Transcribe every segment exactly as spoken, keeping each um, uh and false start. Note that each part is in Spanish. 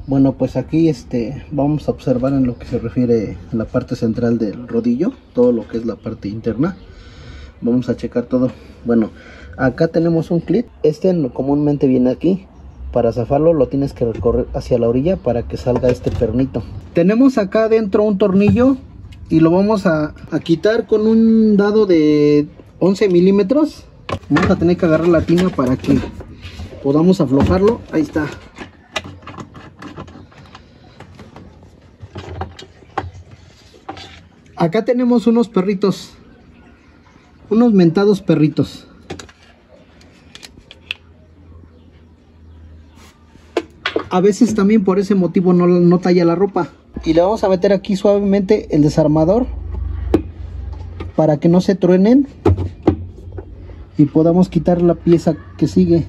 Bueno, pues aquí este vamos a observar en lo que se refiere a la parte central del rodillo, todo lo que es la parte interna. Vamos a checar todo. Bueno, acá tenemos un clip. Este comúnmente viene aquí. Para zafarlo lo tienes que recorrer hacia la orilla para que salga este pernito. Tenemos acá adentro un tornillo y lo vamos a, a quitar con un dado de once milímetros. Vamos a tener que agarrar la tina para que podamos aflojarlo. Ahí está. Acá tenemos unos perritos, unos mentados perritos. A veces también por ese motivo no, no talla la ropa. Y le vamos a meter aquí suavemente el desarmador para que no se truenen y podamos quitar la pieza que sigue.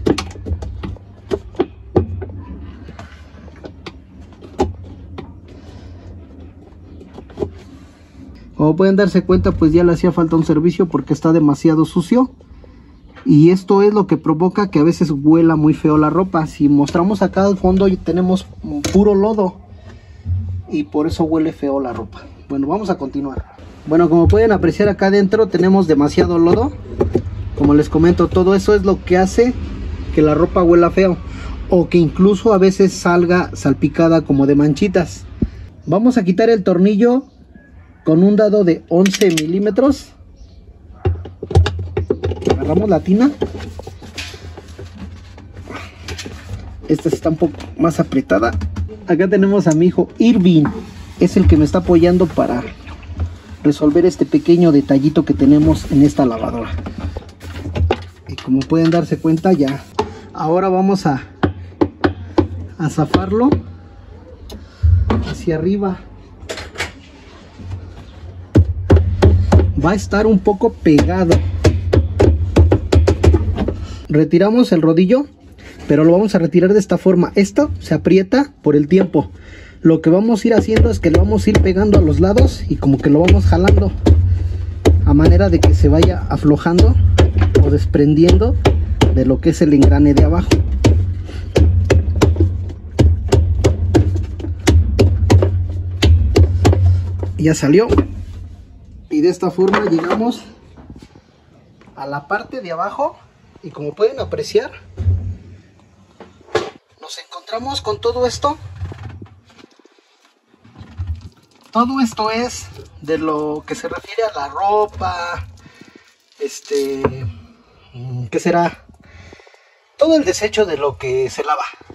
Como pueden darse cuenta, pues ya le hacía falta un servicio porque está demasiado sucio. Y esto es lo que provoca que a veces huela muy feo la ropa. Si mostramos acá al fondo tenemos puro lodo y por eso huele feo la ropa. Bueno, vamos a continuar. Bueno, como pueden apreciar acá adentro tenemos demasiado lodo. Como les comento, todo eso es lo que hace que la ropa huela feo o que incluso a veces salga salpicada como de manchitas. Vamos a quitar el tornillo con un dado de once milímetros. Agarramos la tina. Esta está un poco más apretada. Acá tenemos a mi hijo Irving. Es el que me está apoyando para resolver este pequeño detallito que tenemos en esta lavadora. Y como pueden darse cuenta ya. Ahora vamos a, a zafarlo hacia arriba. Va a estar un poco pegado. Retiramos el rodillo, pero lo vamos a retirar de esta forma. Esto se aprieta por el tiempo. Lo que vamos a ir haciendo es que lo vamos a ir pegando a los lados y como que lo vamos jalando a manera de que se vaya aflojando o desprendiendo de lo que es el engrane de abajo. Ya salió. Y de esta forma llegamos a la parte de abajo. Y como pueden apreciar, nos encontramos con todo esto. Todo esto es de lo que se refiere a la ropa. Este, ¿qué será? Todo el desecho de lo que se lava.